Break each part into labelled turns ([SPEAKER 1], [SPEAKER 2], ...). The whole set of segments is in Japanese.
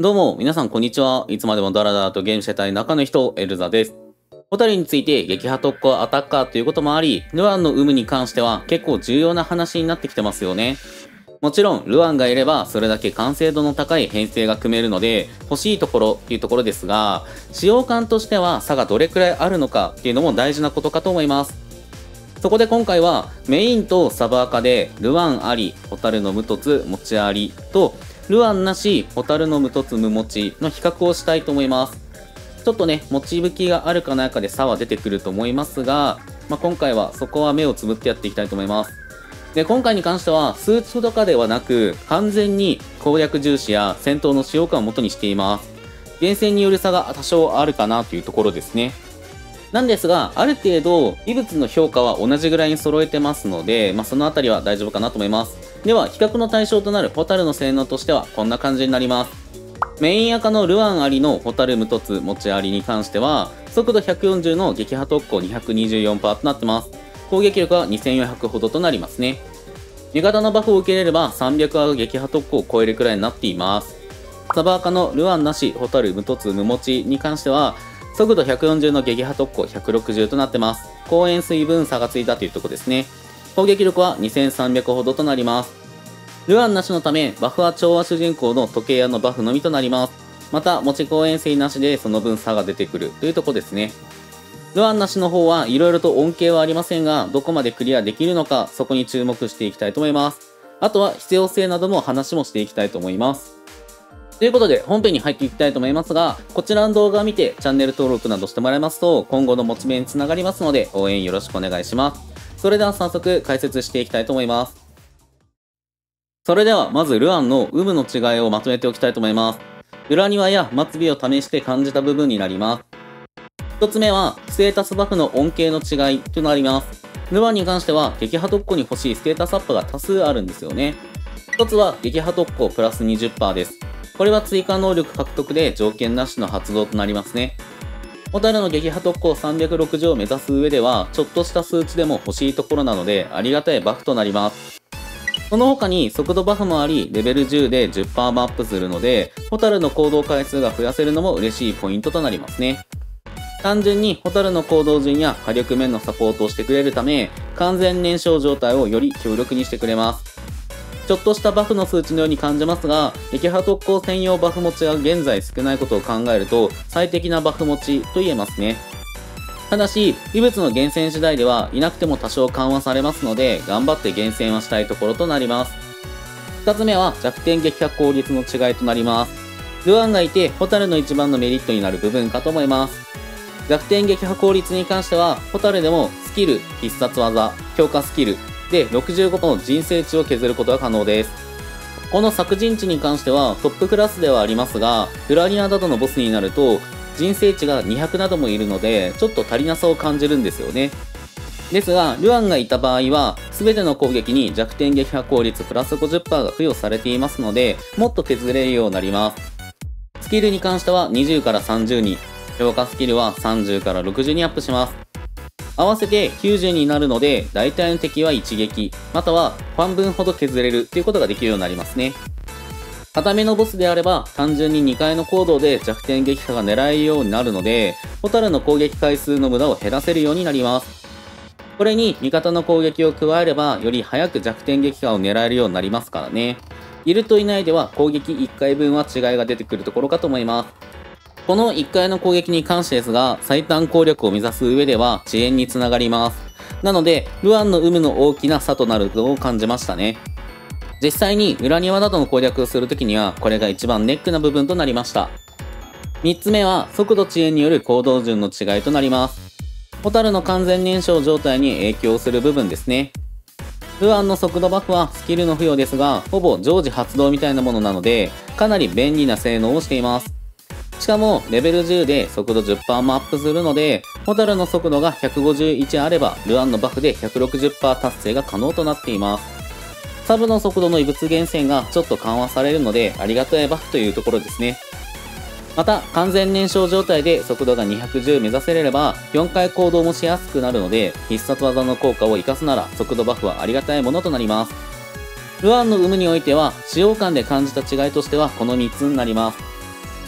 [SPEAKER 1] どうも、皆さんこんにちは。いつまでもダラダラとゲームしてたい中の人、エルザです。ホタルについて撃破特攻アタッカーということもあり、ルアンの有無に関しては結構重要な話になってきてますよね。もちろん、ルアンがいればそれだけ完成度の高い編成が組めるので、欲しいところっていうところですが、使用感としては差がどれくらいあるのかっていうのも大事なことかと思います。そこで今回はメインとサブアカでルアンあり、ホタルの無凸持ちありとルアンなし、ホタルの無凸無持ちの比較をしたいと思います。ちょっとね、持ち武器があるかないかで差は出てくると思いますが、今回はそこは目をつぶってやっていきたいと思います。で、今回に関してはスーツとかではなく、完全に攻略重視や戦闘の使用感を元にしています。厳選による差が多少あるかなというところですね。なんですが、ある程度、異物の評価は同じぐらいに揃えてますので、そのあたりは大丈夫かなと思います。では、比較の対象となるホタルの性能としては、こんな感じになります。メイン赤のルアンありのホタル無凸持ちありに関しては、速度140の撃破特攻 224% となってます。攻撃力は2400ほどとなりますね。味方のバフを受けれれば300は撃破特攻を超えるくらいになっています。サバ赤のルアンなしホタル無凸無持ちに関しては、速度140の撃破特攻160となってます。公園水分差がついたというところですね。攻撃力は2300ほどとなります。ルアンなしのため、バフは調和主人公の時計屋のバフのみとなります。また、持ち公園水なしでその分差が出てくるというところですね。ルアンなしの方はいろいろと恩恵はありませんが、どこまでクリアできるのか、そこに注目していきたいと思います。あとは必要性なども話もしていきたいと思います。ということで、本編に入っていきたいと思いますが、こちらの動画を見てチャンネル登録などしてもらえますと、今後のモチベにつながりますので、応援よろしくお願いします。それでは早速解説していきたいと思います。それでは、まずルアンの有無の違いをまとめておきたいと思います。裏庭や末尾を試して感じた部分になります。一つ目は、ステータスバフの恩恵の違いとなります。ルアンに関しては、撃破特攻に欲しいステータスアップが多数あるんですよね。一つは、撃破特攻プラス 20% です。これは追加能力獲得で条件なしの発動となりますね。ホタルの撃破特攻360を目指す上では、ちょっとした数値でも欲しいところなので、ありがたいバフとなります。その他に速度バフもあり、レベル10で 10% もアップするので、ホタルの行動回数が増やせるのも嬉しいポイントとなりますね。単純にホタルの行動順や火力面のサポートをしてくれるため、完全燃焼状態をより強力にしてくれます。ちょっとしたバフの数値のように感じますが、撃破特攻専用バフ持ちが現在少ないことを考えると、最適なバフ持ちと言えますね。ただし、異物の厳選次第ではいなくても多少緩和されますので、頑張って厳選はしたいところとなります。二つ目は弱点撃破効率の違いとなります。ルアンがいて、ホタルの一番のメリットになる部分かと思います。弱点撃破効率に関しては、ホタルでもスキル、必殺技、強化スキル、で65個の人生値を削ることが可能です。この削人値に関してはトップクラスではありますが、フラリアなどのボスになると人生値が200などもいるので、ちょっと足りなさを感じるんですよね。ですが、ルアンがいた場合は、全ての攻撃に弱点撃破効率プラス 50% が付与されていますので、もっと削れるようになります。スキルに関しては20から30に、強化スキルは30から60にアップします。合わせて90になるので、大体の敵は一撃、または半分ほど削れるということができるようになりますね。固めのボスであれば、単純に2回の行動で弱点撃破が狙えるようになるので、ホタルの攻撃回数の無駄を減らせるようになります。これに味方の攻撃を加えれば、より早く弱点撃破を狙えるようになりますからね。いるといないでは攻撃1回分は違いが出てくるところかと思います。この1回の攻撃に関してですが、最短攻略を目指す上では遅延につながります。なので、ルアンの有無の大きな差となると感じましたね。実際に裏庭などの攻略をするときには、これが一番ネックな部分となりました。3つ目は、速度遅延による行動順の違いとなります。ホタルの完全燃焼状態に影響する部分ですね。ルアンの速度バフはスキルの付与ですが、ほぼ常時発動みたいなものなので、かなり便利な性能をしています。しかも、レベル10で速度 10% もアップするので、ホタルの速度が151あれば、ルアンのバフで 160% 達成が可能となっています。サブの速度の異物厳選がちょっと緩和されるので、ありがたいバフというところですね。また、完全燃焼状態で速度が210目指せれば、4回行動もしやすくなるので、必殺技の効果を活かすなら、速度バフはありがたいものとなります。ルアンの有無においては、使用感で感じた違いとしてはこの3つになります。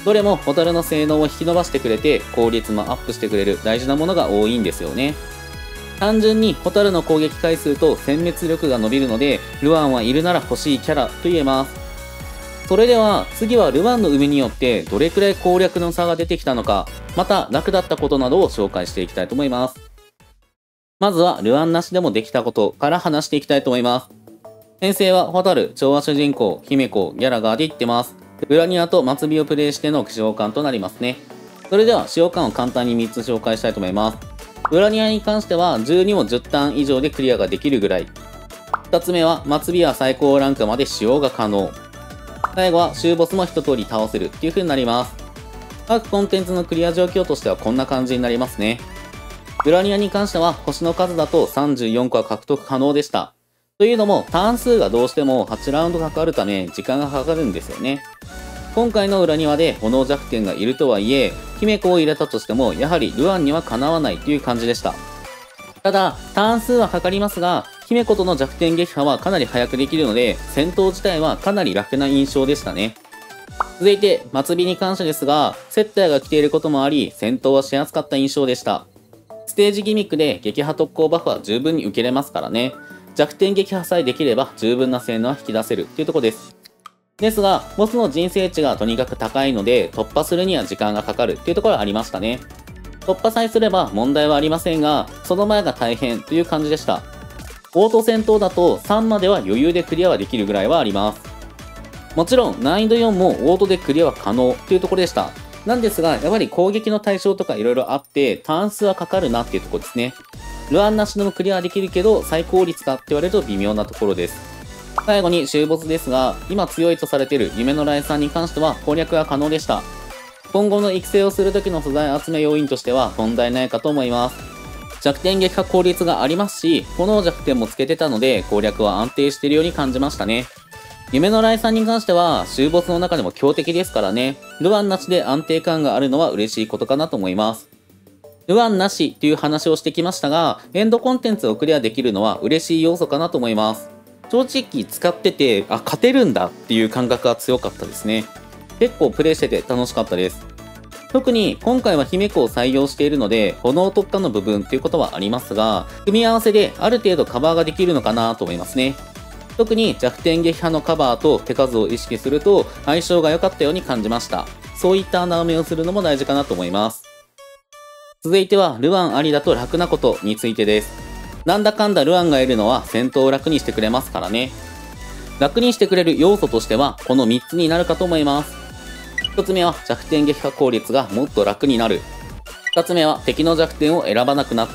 [SPEAKER 1] どれもホタルの性能を引き伸ばしてくれて効率もアップしてくれる大事なものが多いんですよね。単純にホタルの攻撃回数と殲滅力が伸びるので、ルアンはいるなら欲しいキャラと言えます。それでは次はルアンの海によってどれくらい攻略の差が出てきたのか、また楽だったことなどを紹介していきたいと思います。まずはルアンなしでもできたことから話していきたいと思います。編成はホタル、調和主人公、姫子、ギャラガーでいってます。ウラニアと末尾をプレイしての使用感となりますね。それでは使用感を簡単に3つ紹介したいと思います。ウラニアに関しては12を10ターン以上でクリアができるぐらい。2つ目は末尾は最高ランクまで使用が可能。最後は終ボスも一通り倒せるっていう風になります。各コンテンツのクリア状況としてはこんな感じになりますね。ウラニアに関しては星の数だと34個は獲得可能でした。というのもターン数がどうしても8ラウンドかかるため時間がかかるんですよね。今回の裏庭で炎弱点がいるとはいえ、姫子を入れたとしてもやはりルアンにはかなわないという感じでした。ただ、ターン数はかかりますが、姫子との弱点撃破はかなり早くできるので、戦闘自体はかなり楽な印象でしたね。続いて、末尾に関してですが、接待が来ていることもあり、戦闘はしやすかった印象でした。ステージギミックで撃破特攻バフは十分に受けれますからね。弱点撃破さえできれば十分な性能は引き出せるっていうところです。ですが、ボスの人生値がとにかく高いので、突破するには時間がかかるっていうところはありましたね。突破さえすれば問題はありませんが、その前が大変という感じでした。オート戦闘だと3までは余裕でクリアはできるぐらいはあります。もちろん難易度4もオートでクリアは可能というところでした。なんですが、やはり攻撃の対象とか色々あって、ターン数はかかるなっていうところですね。ルアンなしでもクリアできるけど、最高率かって言われると微妙なところです。最後に終ボスですが、今強いとされている夢の来さんに関しては攻略が可能でした。今後の育成をする時の素材集め要因としては問題ないかと思います。弱点撃破効率がありますし、炎弱点もつけてたので攻略は安定しているように感じましたね。夢の来さんに関しては終ボスの中でも強敵ですからね、ルアンなしで安定感があるのは嬉しいことかなと思います。ルアンなしという話をしてきましたが、エンドコンテンツをクリアできるのは嬉しい要素かなと思います。正直使ってて、勝てるんだっていう感覚が強かったですね。結構プレイしてて楽しかったです。特に今回は姫子を採用しているので、炎特化の部分っていうことはありますが、組み合わせである程度カバーができるのかなと思いますね。特に弱点撃破のカバーと手数を意識すると相性が良かったように感じました。そういった穴埋めをするのも大事かなと思います。続いてはルアンありだと楽なことについてです。なんだかんだルアンがいるのは戦闘を楽にしてくれますからね。楽にしてくれる要素としてはこの3つになるかと思います。1つ目は弱点撃破効率がもっと楽になる。2つ目は敵の弱点を選ばなくなった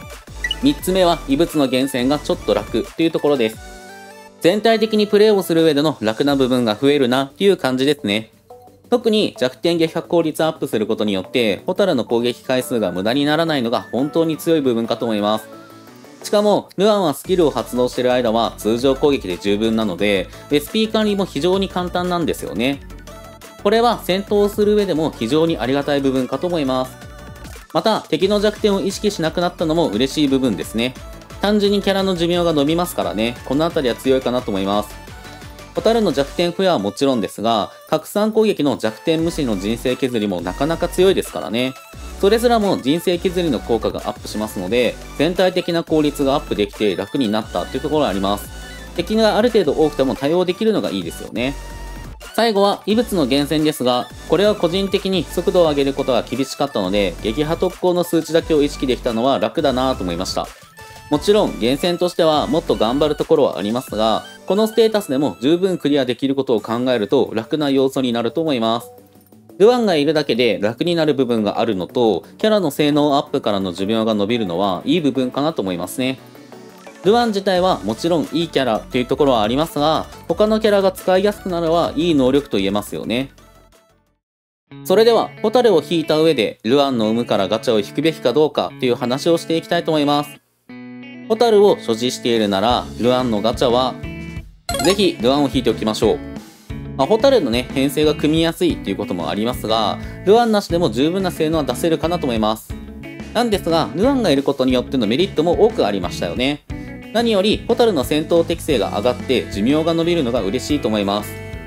[SPEAKER 1] 。3つ目は異物の厳選がちょっと楽というところです。全体的にプレイをする上での楽な部分が増えるなっていう感じですね。特に弱点撃破効率アップすることによって、ホタルの攻撃回数が無駄にならないのが本当に強い部分かと思います。しかも、ルアンはスキルを発動している間は通常攻撃で十分なので、SP 管理も非常に簡単なんですよね。これは戦闘をする上でも非常にありがたい部分かと思います。また、敵の弱点を意識しなくなったのも嬉しい部分ですね。単純にキャラの寿命が伸びますからね、このあたりは強いかなと思います。ホタルの弱点増やはもちろんですが、拡散攻撃の弱点無視の人生削りもなかなか強いですからね。それすらも人生削りの効果がアップしますので、全体的な効率がアップできて楽になったっていうところがあります。敵がある程度多くても対応できるのがいいですよね。最後は異物の厳選ですが、これは個人的に速度を上げることが厳しかったので、撃破特攻の数値だけを意識できたのは楽だなぁと思いました。もちろん厳選としてはもっと頑張るところはありますが、このステータスでも十分クリアできることを考えると楽な要素になると思います。ルアンがいるだけで楽になる部分があるのと、キャラの性能アップからの寿命が伸びるのはいい部分かなと思いますね。ルアン自体はもちろんいいキャラっていうところはありますが、他のキャラが使いやすくなるのはいい能力と言えますよね。それでは、ホタルを引いた上で、ルアンの有無からガチャを引くべきかどうかっていう話をしていきたいと思います。ホタルを所持しているなら、ルアンのガチャは、ぜひルアンを引いておきましょう。ホタルのね、編成が組みやすいっていうこともありますが、ルアンなしでも十分な性能は出せるかなと思います。なんですが、ルアンがいることによってのメリットも多くありましたよね。何より、ホタルの戦闘適性が上がって寿命が伸びるのが嬉しいと思います。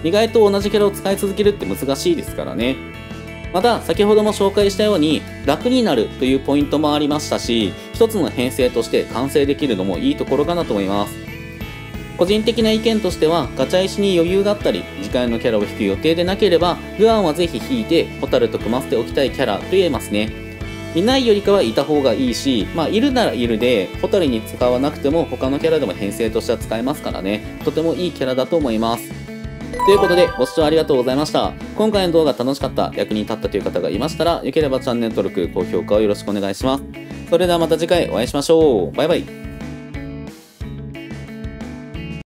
[SPEAKER 1] 意外と同じキャラを使い続けるって難しいですからね。また、先ほども紹介したように、楽になるというポイントもありましたし、一つの編成として完成できるのもいいところかなと思います。個人的な意見としては、ガチャ石に余裕があったり、次回のキャラを引く予定でなければ、ルアンはぜひ引いて、ホタルと組ませておきたいキャラと言えますね。いないよりかはいた方がいいし、いるならいるで、ホタルに使わなくても他のキャラでも編成としては使えますからね、とてもいいキャラだと思います。ということで、ご視聴ありがとうございました。今回の動画楽しかった、役に立ったという方がいましたら、よければチャンネル登録、高評価をよろしくお願いします。それではまた次回お会いしましょう。バイバイ。